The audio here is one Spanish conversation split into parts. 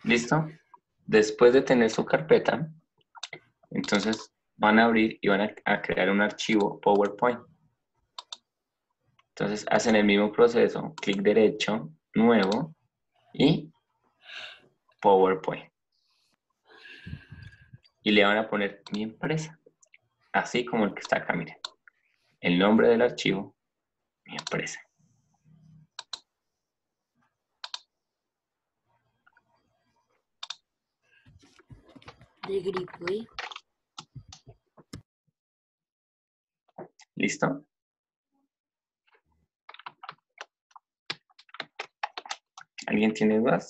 ¿Listo? Después de tener su carpeta, entonces van a abrir y van a crear un archivo PowerPoint. Entonces hacen el mismo proceso, clic derecho, nuevo y PowerPoint. Y le van a poner mi empresa, así como el que está acá, miren. El nombre del archivo, mi empresa. De gripo, ¿eh? ¿Listo? ¿Alguien tiene dudas?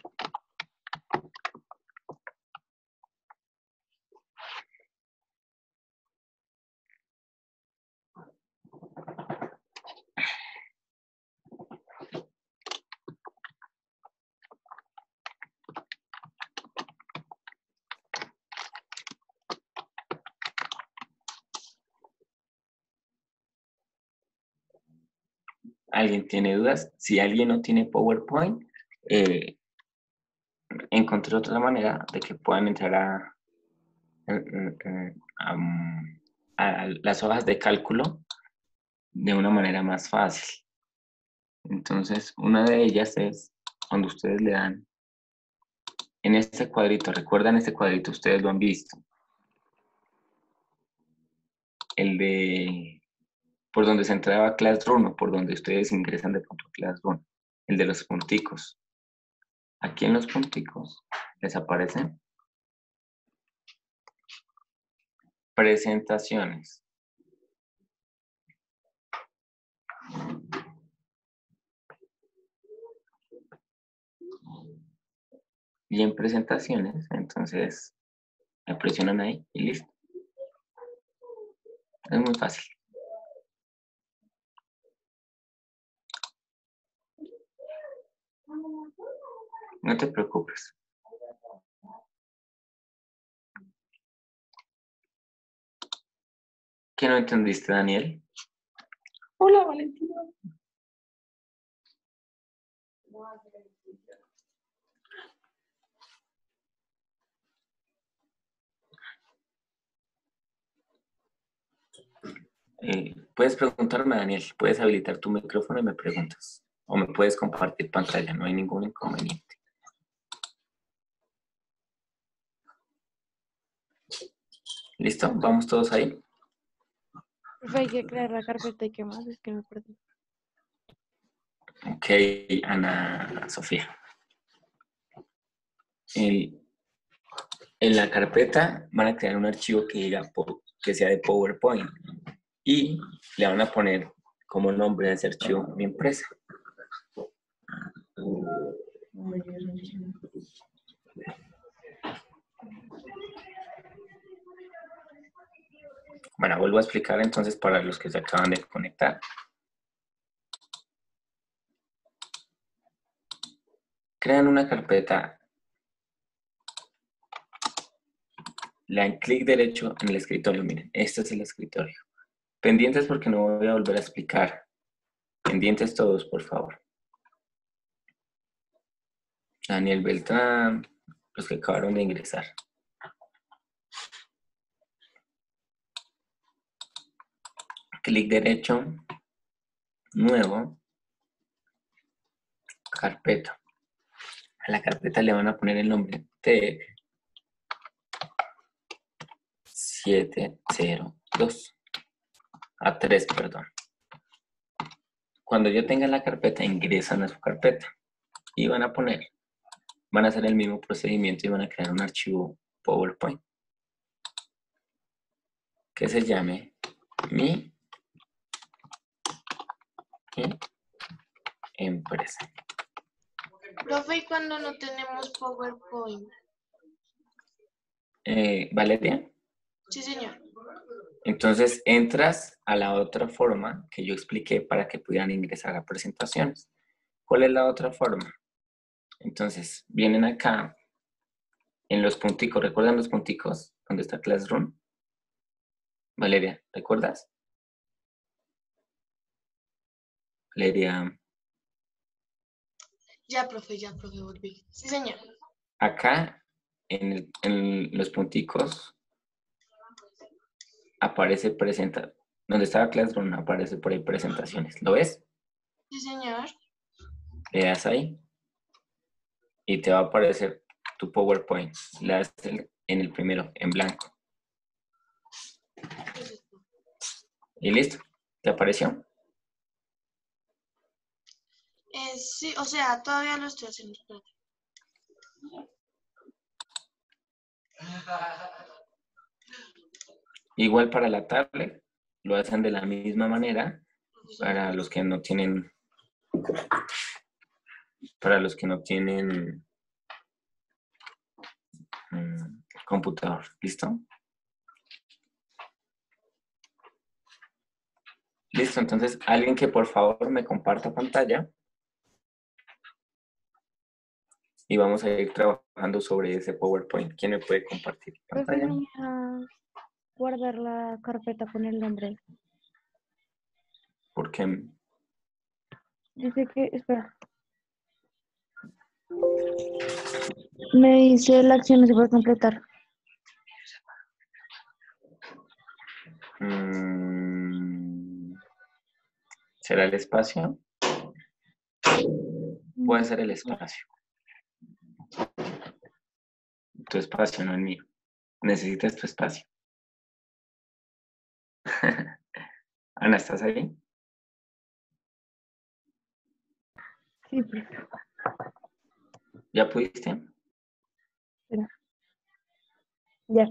¿Alguien tiene dudas? Si alguien no tiene PowerPoint, encontré otra manera de que puedan entrar a las hojas de cálculo de una manera más fácil. Entonces, una de ellas es cuando ustedes le dan en este cuadrito. ¿Recuerdan este cuadrito? Ustedes lo han visto. El de por donde se entraba Classroom o por donde ustedes ingresan de pronto a Classroom. El de los punticos. Aquí en los punticos les aparecen presentaciones. Y en presentaciones, entonces me presionan ahí y listo. Es muy fácil. No te preocupes. ¿Qué no entendiste, Daniel? Hola, Valentina. Puedes preguntarme, Daniel. Puedes habilitar tu micrófono y me preguntas. O me puedes compartir pantalla, no hay ningún inconveniente. ¿Listo? ¿Vamos todos ahí? Profe, hay que crear la carpeta y qué más, es que me perdí. Ok, Ana Sofía. En la carpeta van a crear un archivo que diga que sea de PowerPoint y le van a poner como nombre de ese archivo mi empresa. Bueno, vuelvo a explicar entonces para los que se acaban de conectar. Crean una carpeta, le dan clic derecho en el escritorio. Miren, este es el escritorio. Pendientes porque no voy a volver a explicar. Pendientes todos, por favor. Daniel Beltrán, los que acabaron de ingresar. Clic derecho, nuevo, carpeta. A la carpeta le van a poner el nombre TEC 702. A3, perdón. Cuando yo tenga la carpeta, ingresan a su carpeta y van a hacer el mismo procedimiento y van a crear un archivo PowerPoint que se llame mi empresa. Profe, ¿y cuando no tenemos PowerPoint? Valeria, Sí, señor. entonces entras a la otra forma que yo expliqué para que pudieran ingresar a presentaciones. ¿Cuál es la otra forma? Entonces vienen acá en los punticos. ¿Recuerdan los punticos? ¿Dónde está Classroom? Valeria, ¿recuerdas? Valeria. Ya, profe, volví. Sí, señor. acá en los punticos aparece presenta. Donde estaba Classroom aparece por ahí presentaciones. ¿Lo ves? Sí, señor. Le das ahí y te va a aparecer tu PowerPoint. Le das en el primero, en blanco. Y listo. ¿Te apareció? Sí, o sea, todavía lo estoy haciendo. Igual para la tablet, lo hacen de la misma manera para los que no tienen computador. ¿Listo? Listo, entonces alguien que por favor me comparta pantalla y vamos a ir trabajando sobre ese PowerPoint. ¿Quién me puede compartir Profe, pantalla? ¿me deja guardar la carpeta con el nombre? Porque Dice que, espera. Me dice la acción no se puede completar. ¿será el espacio? Puede ser el espacio. Tu espacio, no el mío. Necesitas tu espacio. Ana, ¿estás ahí? Sí, profe. ¿Ya pudiste? Espera. Ya.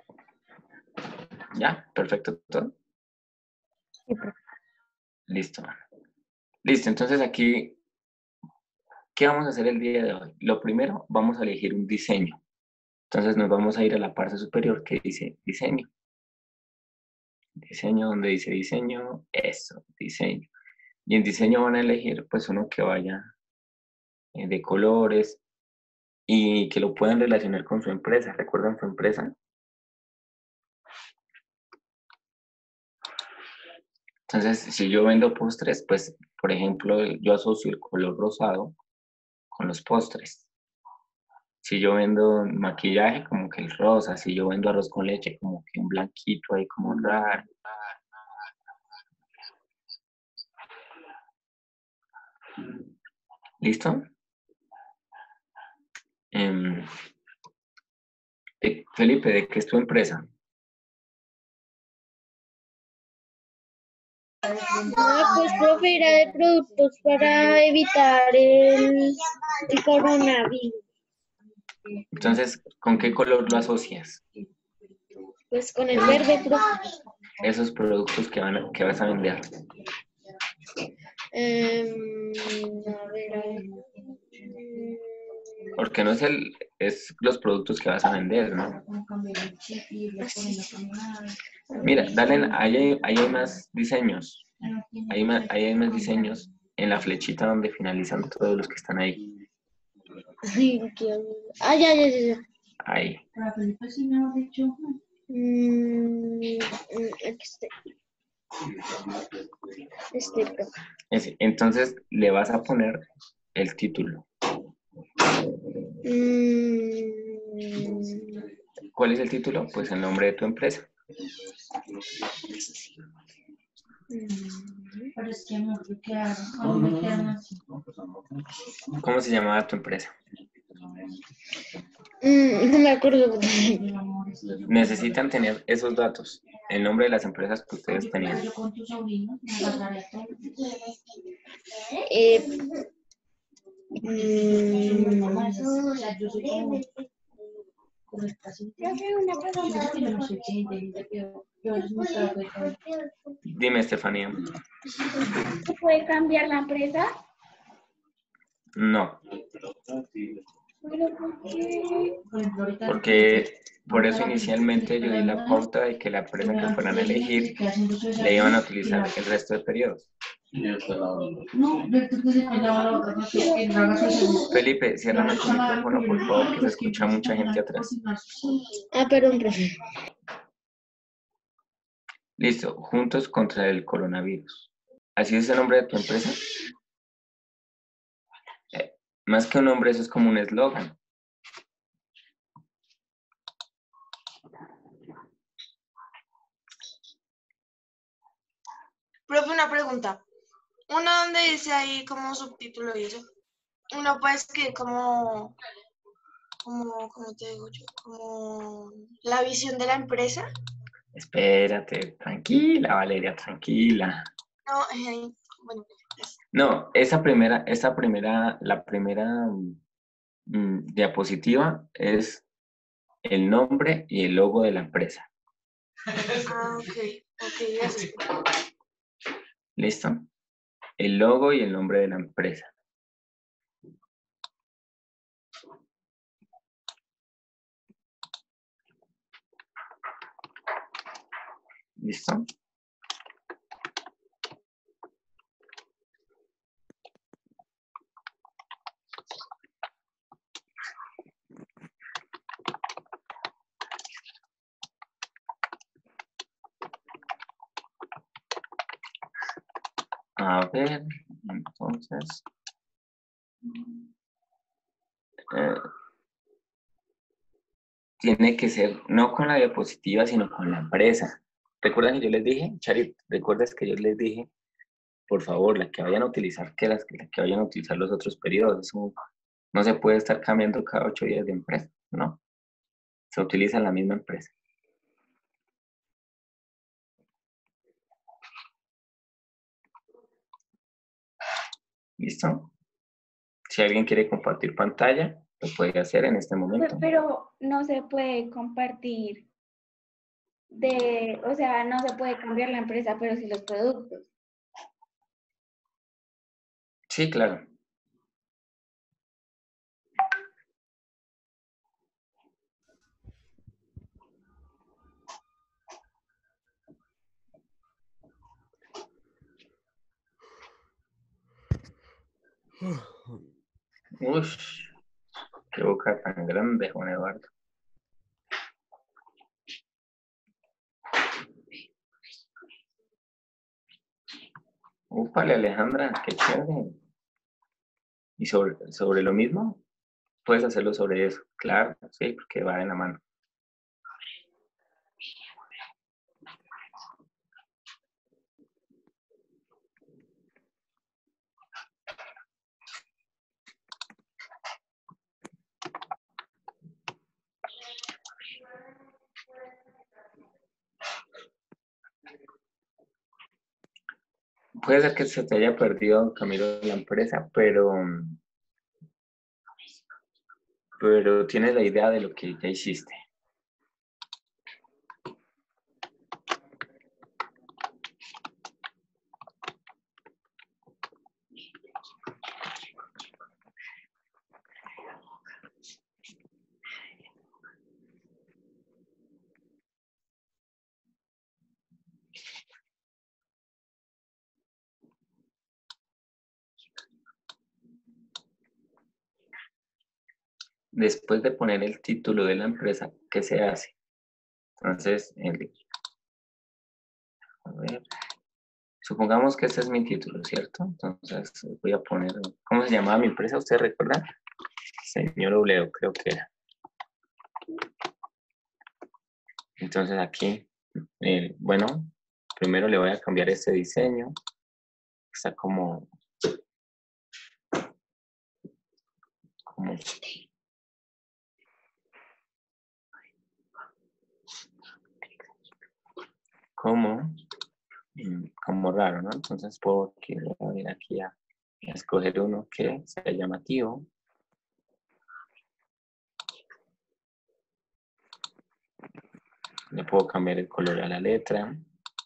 ¿Ya? ¿Perfecto todo? Sí, profe. Listo. Listo, entonces aquí, ¿qué vamos a hacer el día de hoy? Lo primero, vamos a elegir un diseño. Entonces nos vamos a ir a la parte superior que dice diseño. Diseño, donde dice diseño, eso, diseño. Y en diseño van a elegir pues uno que vaya de colores y que lo puedan relacionar con su empresa. ¿Recuerdan su empresa? Entonces, si yo vendo postres, pues, por ejemplo, yo asocio el color rosado con los postres. Si yo vendo maquillaje, como que el rosa. Si yo vendo arroz con leche, como que un blanquito ahí como raro. ¿Listo? Felipe, ¿de qué es tu empresa? Pues profe, era de productos para evitar el coronavirus. Entonces, ¿con qué color lo asocias? Pues con el verde, profe. Esos productos que vas a vender. A ver. Porque no es los productos que vas a vender, ¿no? Mira, dale, ahí hay más diseños. Ahí hay más diseños en la flechita donde finalizan todos los que están ahí. Ya. Ahí. Aquí está. Entonces le vas a poner el título. ¿Cuál es el título? Pues el nombre de tu empresa. ¿Cómo se llamaba tu empresa? No me acuerdo. Necesitan tener esos datos, el nombre de las empresas que ustedes tenían. Dime, Estefanía. ¿Se puede cambiar la empresa? No, ¿Pero por qué? porque por eso inicialmente yo di la pauta de que la empresa que fueran a elegir le iban a utilizar el resto de periodos. Felipe, ciérrame tu micrófono, por favor, que se escucha mucha gente atrás. Perdón, profe. Listo, juntos contra el coronavirus. ¿Así es el nombre de tu empresa? Más que un nombre, eso es como un eslogan. Profe, una pregunta. Uno donde dice ahí como subtítulo y eso, uno puede escribir ¿cómo te digo yo? Como la visión de la empresa. Espérate, tranquila, Valeria, tranquila. No, bueno, No, la primera diapositiva es el nombre y el logo de la empresa. ok, gracias. ¿Listo? El logo y el nombre de la empresa. ¿Listo? A ver, entonces... tiene que ser no con la diapositiva, sino con la empresa. ¿Recuerdan que yo les dije, Charit, recuerdas que yo les dije, por favor, la que vayan a utilizar, la que vayan a utilizar los otros periodos? Eso no se puede estar cambiando cada 8 días de empresa, ¿no? Se utiliza en la misma empresa. ¿Listo? Si alguien quiere compartir pantalla, lo puede hacer en este momento. Pero no se puede compartir o sea, no se puede cambiar la empresa, pero sí los productos. Sí, claro. Uy, qué boca tan grande, Juan Eduardo. Úpale, Alejandra, qué chévere. ¿Y sobre lo mismo? Puedes hacerlo sobre eso, claro, sí, porque va de la mano. Puede ser que se te haya perdido Camilo la empresa, pero tienes la idea de lo que ya hiciste. Después de poner el título de la empresa, ¿qué se hace? Entonces, a ver, supongamos que este es mi título, ¿cierto? Entonces voy a poner, ¿cómo se llamaba mi empresa? ¿Usted recuerda? Señor Obleo, creo que era. Entonces aquí, bueno, primero le voy a cambiar este diseño. Está como como raro, ¿no? Entonces puedo venir aquí a escoger uno que sea llamativo. Le puedo cambiar el color a la letra.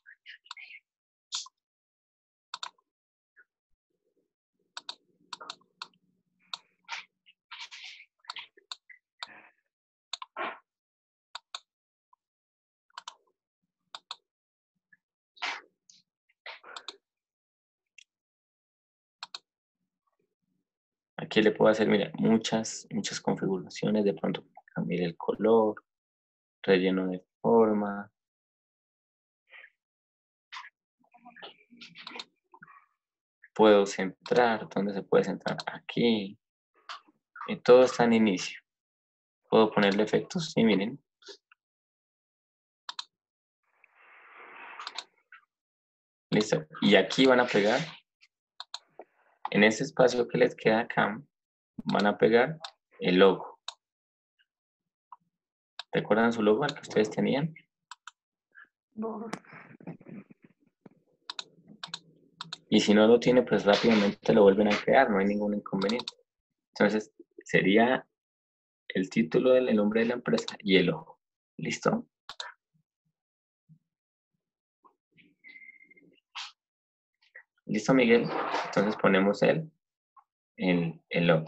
Aquí le puedo hacer, mira, muchas configuraciones. De pronto cambiar el color, relleno de forma. Puedo centrar, ¿dónde se puede centrar? Aquí. Y todo está en inicio. Puedo ponerle efectos, y miren. Listo. Y aquí van a pegar, en ese espacio que les queda acá, van a pegar el logo. ¿Recuerdan su logo al que ustedes tenían? Y si no lo tiene, pues rápidamente lo vuelven a crear, no hay ningún inconveniente. Entonces, sería el título del nombre de la empresa y el logo. ¿Listo? ¿Listo, Miguel? Entonces ponemos el logo.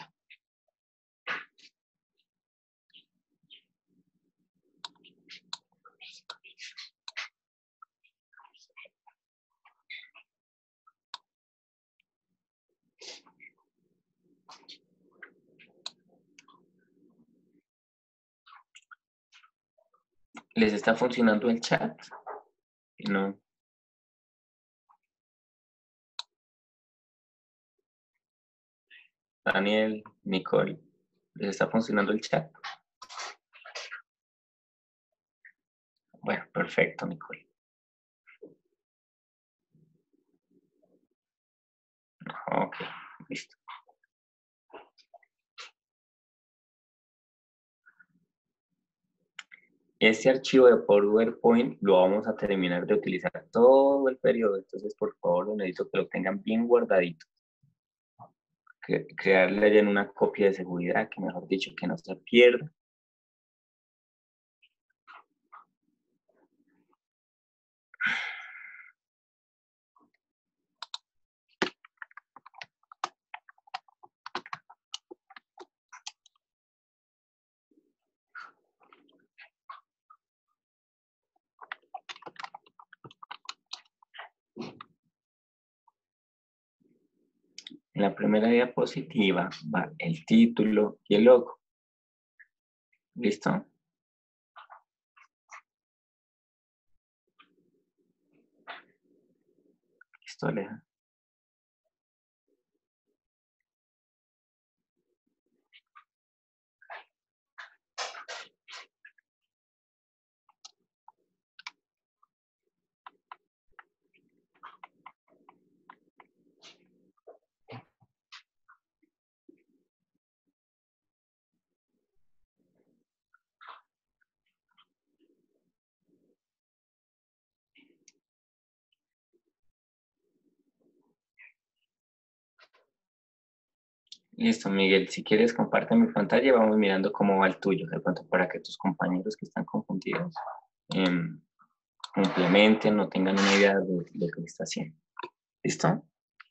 ¿Les está funcionando el chat? No. Daniel, Nicole, ¿les está funcionando el chat? Bueno, perfecto, Nicole. Ok, listo. Este archivo de PowerPoint lo vamos a terminar de utilizar todo el periodo, entonces por favor necesito que lo tengan bien guardadito. Crearle en una copia de seguridad, que mejor dicho, que no se pierda. En la primera diapositiva va el título y el logo. ¿Listo? Listo, Aleja. Listo, Miguel. Si quieres, comparte mi pantalla y vamos mirando cómo va el tuyo. De pronto, para que tus compañeros que están confundidos complementen o tengan una idea de lo que está haciendo. ¿Listo?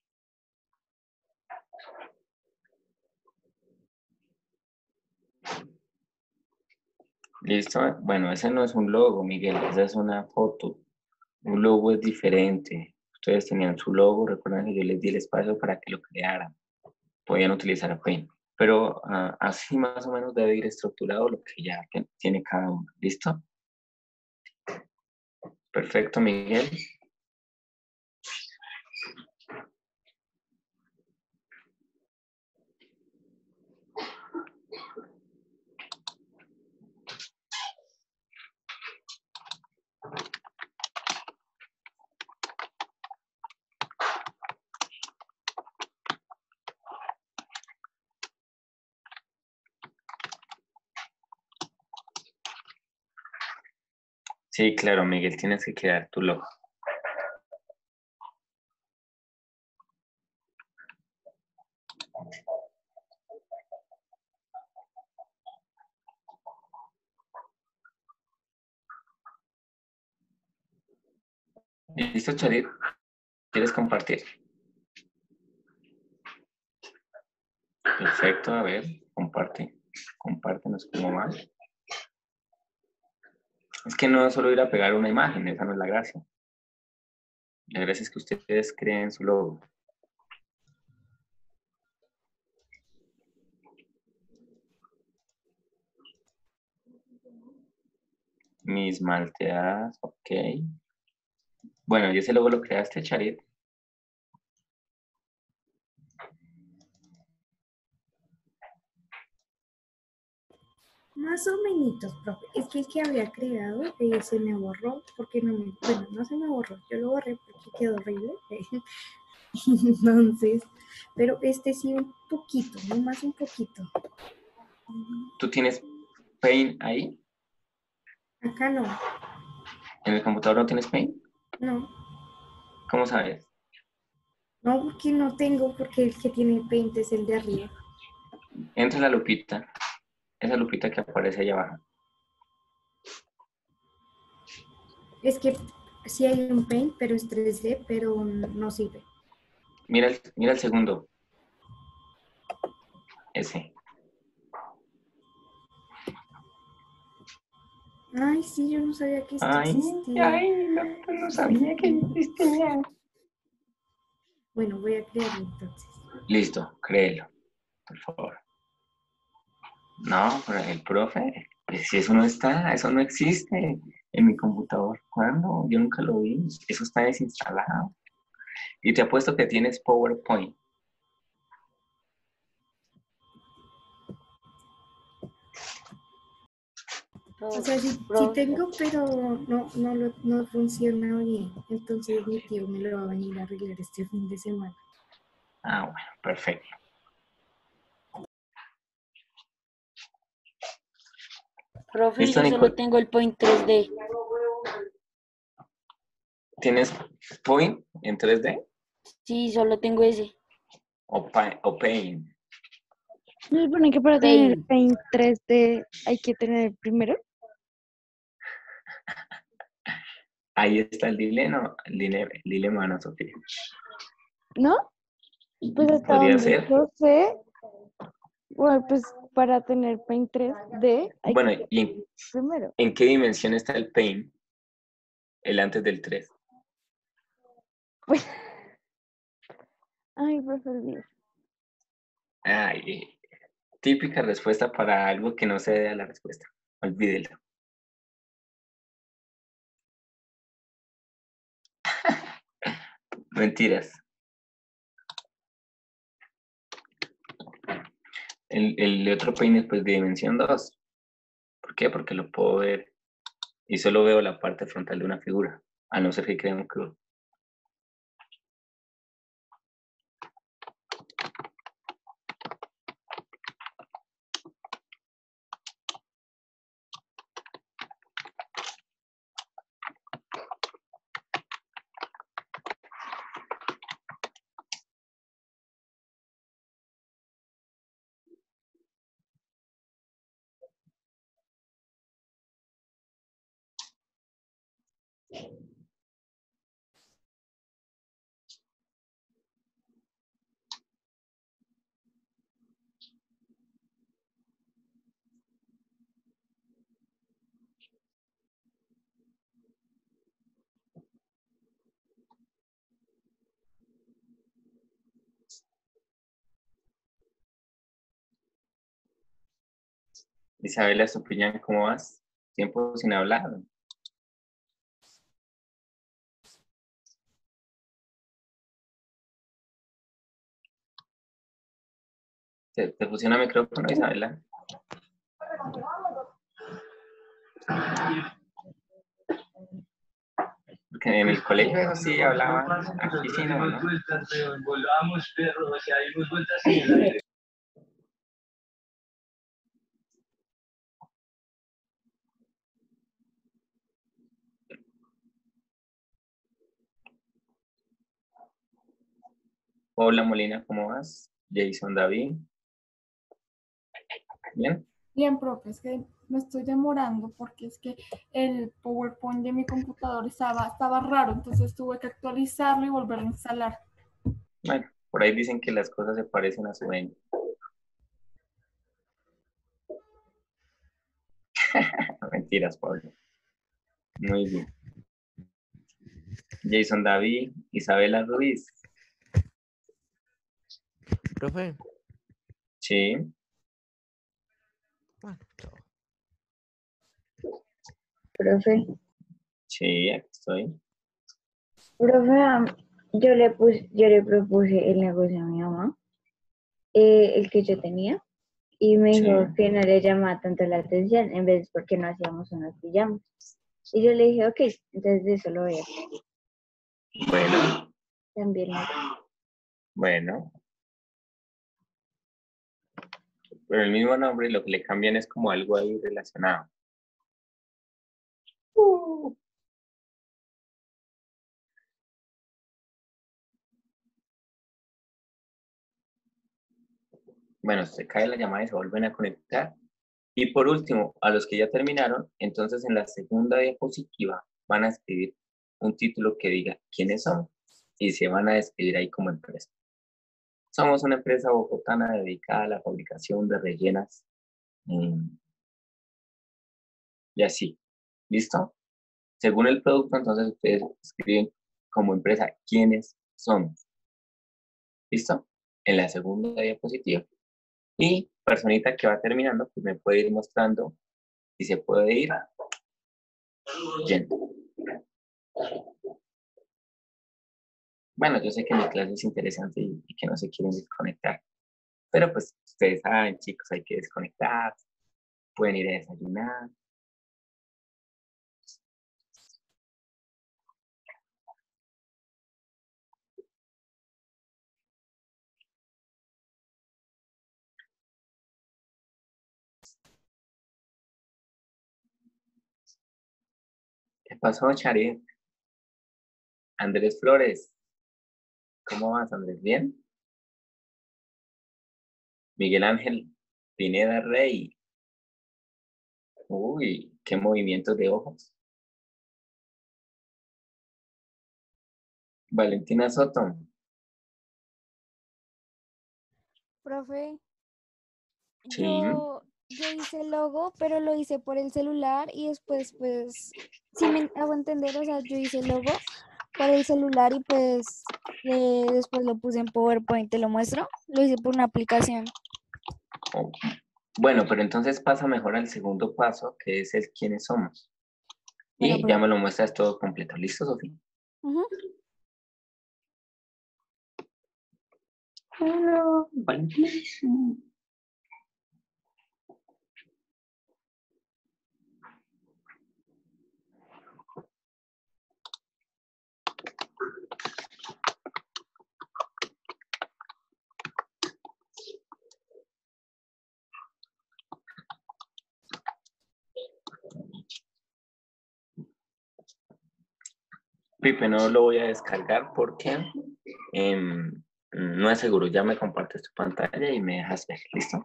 ¿Listo? Bueno, ese no es un logo, Miguel. Esa es una foto. Un logo es diferente. Ustedes tenían su logo. Recuerden que yo les di el espacio para que lo crearan. Podían utilizar Paint. Pero así más o menos debe ir estructurado lo que ya tiene cada uno. ¿Listo? Perfecto, Miguel. Sí, claro, Miguel, tienes que crear tu logo. ¿Listo, Charit? ¿Quieres compartir? Perfecto, a ver, comparte. Compártenos cómo va. Es que no es solo ir a pegar una imagen, esa no es la gracia. La gracia es que ustedes creen su logo. Mis malteadas, ok. Bueno, ¿y ese logo lo creaste, Charit? Más o menos, profe. Es que el que había creado se me borró porque no me, bueno, no se me borró, yo lo borré porque quedó horrible. Entonces, pero este sí un poquito, no más un poquito. ¿Tú tienes Paint ahí? Acá no, ¿En el computador no tienes Paint? no, ¿Cómo sabes? no porque no tengo, porque el que tiene Paint es el de arriba. Entra en la lupita, esa lupita que aparece allá abajo. Es que sí hay un Paint, pero es 3D, pero no sirve. Mira el segundo. Ese. Ay, sí, yo no sabía que esto Ay, existía. no sabía que existía. Bueno, voy a crearlo entonces. Listo, créelo, por favor. No, pero el profe, pues si eso no está, eso no existe en mi computador. ¿Cuándo? Yo nunca lo vi. Eso está desinstalado. Y te apuesto que tienes PowerPoint. O sea, sí, sí tengo, pero no funciona bien. Entonces mi tío me lo va a venir a arreglar este fin de semana. Ah, bueno, perfecto. Profe, ¿Listo, yo solo Nicole? tengo el Point 3D. ¿Tienes Point en 3D Sí, solo tengo ese. o Paint? ¿No se supone que para tener Paint. Paint 3D hay que tener primero? Ahí está el dilema, el dilema, Ana Sofía. ¿No? Pues hasta ¿Podría donde ser? yo sé, bueno, pues para tener Paint 3D hay Bueno, que ¿y tener primero. en qué dimensión está el Paint? El antes del 3. Pues, ay, profe, olvidé. Ay, típica respuesta para algo que no se dé a la respuesta. Olvídelo. Mentiras. El otro peine es pues de dimensión 2. ¿Por qué? Porque lo puedo ver y solo veo la parte frontal de una figura, a no ser que cree un cruz. Isabela Estupiñán, ¿cómo vas? Tiempo sin hablar. ¿Te funciona el micrófono, Isabela? Porque en el colegio eso sí hablaba, aquí sí no, ¿no? Hola Molina, ¿cómo vas? Jason David. ¿Bien? Bien, profe, es que me estoy demorando porque es que el PowerPoint de mi computador estaba raro, entonces tuve que actualizarlo y volverlo a instalar. Bueno, por ahí dicen que las cosas se parecen a su dueño. Mentiras, Pablo. Muy bien. Jason David, Isabela Ruiz. Profe, Sí, bueno, chao. Profe, sí, aquí estoy. profe, yo le propuse el negocio a mi mamá, el que yo tenía, y me Sí. dijo que no le llamaba tanto la atención, en vez porque no hacíamos unos pijamas. Y yo le dije, ok, entonces de eso lo voy a hacer. Bueno, También bueno. Pero el mismo nombre lo que le cambian es como algo ahí relacionado. Bueno, se cae la llamada y se vuelven a conectar. Y por último, a los que ya terminaron, entonces en la segunda diapositiva van a escribir un título que diga quiénes son y se van a describir ahí como empresa. Somos una empresa bogotana dedicada a la fabricación de rellenas y así. ¿Listo? Según el producto, entonces ustedes escriben como empresa quiénes somos. ¿Listo? En la segunda diapositiva. Y personita que va terminando, pues me puede ir mostrando si se puede ir yendo. Bueno, yo sé que mi clase es interesante y que no se quieren desconectar. Pero pues ustedes saben, chicos, hay que desconectar. Pueden ir a desayunar. ¿Qué pasó, Charit? Andrés Flores. ¿Cómo vas, Andrés? ¿Bien? Miguel Ángel Pineda Rey. Uy, qué movimientos de ojos. Valentina Soto. Profe, Sí. yo hice el logo, pero lo hice por el celular y después, pues, si me hago entender, o sea, yo hice el logo por el celular y pues después lo puse en PowerPoint, te lo muestro. Lo hice por una aplicación. Oh, bueno, pero entonces pasa mejor al segundo paso, que es el quiénes somos. Bueno, Y ya me lo muestras todo completo. ¿Listo, Sofía? ujú. Hola, Valentina. Pipe, no lo voy a descargar porque no es seguro. Ya me compartes tu pantalla y me dejas ver. ¿Listo?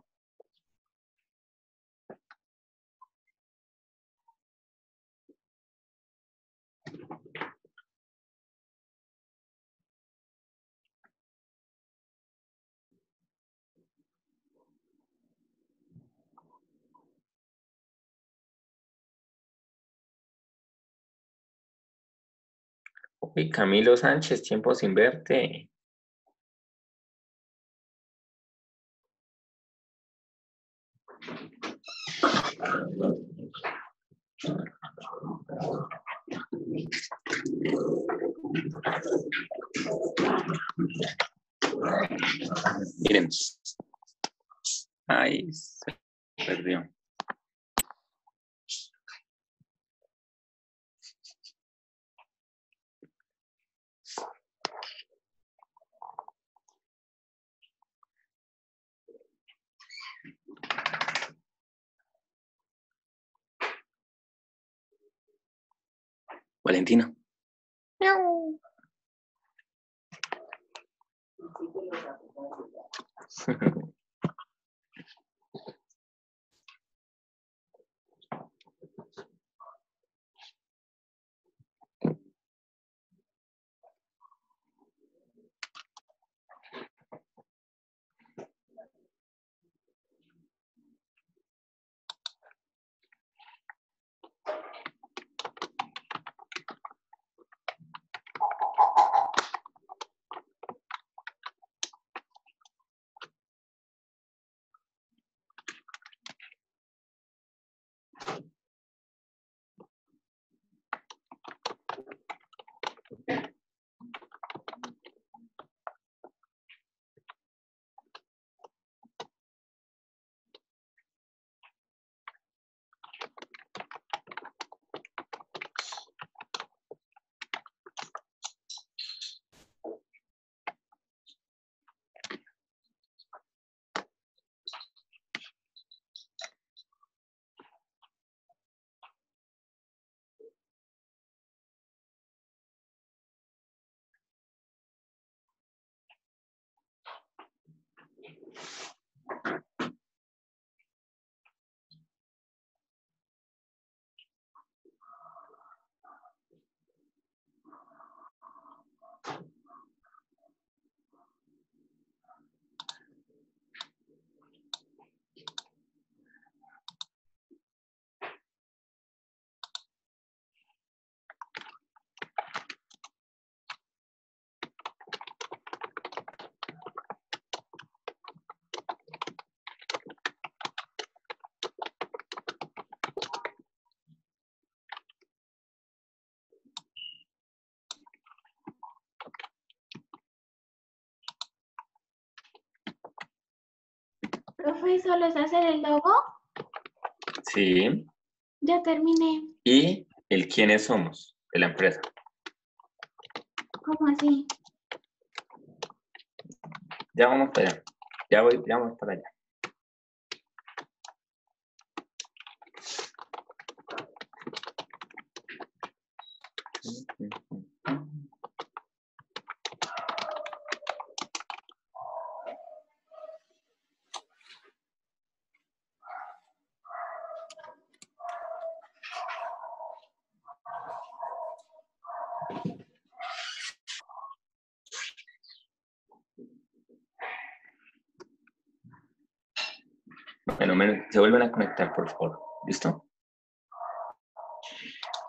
Uy, Camilo Sánchez, tiempo sin verte. Miren. Ay, se perdió. Valentina. Profe, ¿solo es hacer el logo? Sí. Ya terminé. Y el quiénes somos de la empresa. ¿Cómo así? Ya vamos para allá. Ya vamos para allá. Bueno, se vuelven a conectar, por favor. ¿Listo?